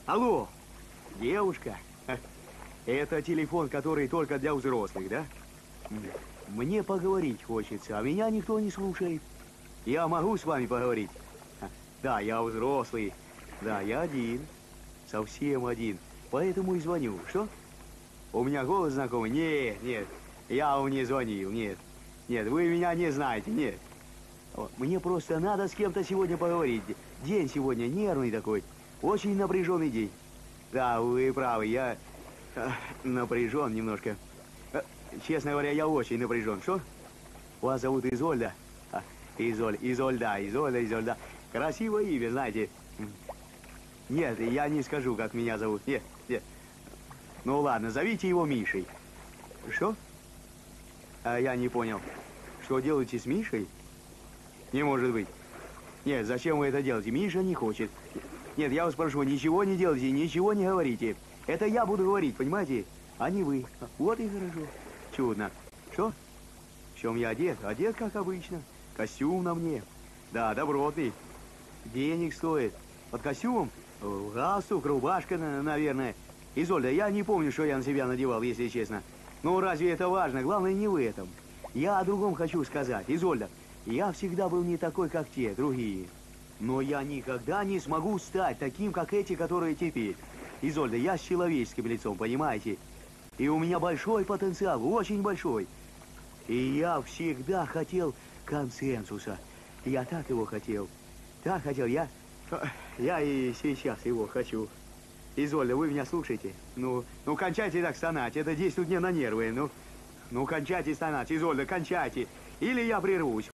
Алло, девушка, это телефон, который только для взрослых, да? Мне поговорить хочется, а меня никто не слушает. Я могу с вами поговорить? Да, я взрослый. Да, я один. Совсем один. Поэтому и звоню. Что? У меня голос знакомый? Нет, нет. Я вам не звонил, нет. Нет, вы меня не знаете, нет. Мне просто надо с кем-то сегодня поговорить. День сегодня нервный такой. Очень напряженный день. Да, вы правы, я напряжен немножко. Честно говоря, я очень напряжен. Что? Вас зовут Изольда? Изольда. Красивое имя, знаете. Нет, я не скажу, как меня зовут. Нет, нет. Ну ладно, зовите его Мишей. Что? Я не понял. Что делаете с Мишей? Не может быть. Нет, зачем вы это делаете? Миша не хочет. Нет, я вас прошу, ничего не делайте, ничего не говорите. Это я буду говорить, понимаете? А не вы. Вот и хорошо. Чудно. Что? В чем я одет? Одет, как обычно. Костюм на мне. Да, добротный. Денег стоит. Под костюмом галстук, рубашка, наверное. Изольда, я не помню, что я на себя надевал, если честно. Ну, разве это важно? Главное, не в этом. Я о другом хочу сказать. Изольда, я всегда был не такой, как те, другие. Но я никогда не смогу стать таким, как эти, которые теперь. Изольда, я с человеческим лицом, понимаете? И у меня большой потенциал, очень большой. И я всегда хотел консенсуса. Я так его хотел. Так хотел, я и сейчас его хочу. Изольда, вы меня слушаете? Ну, кончайте так стонать, это действует мне на нервы. Ну, кончайте стонать, Изольда, кончайте. Или я прервусь.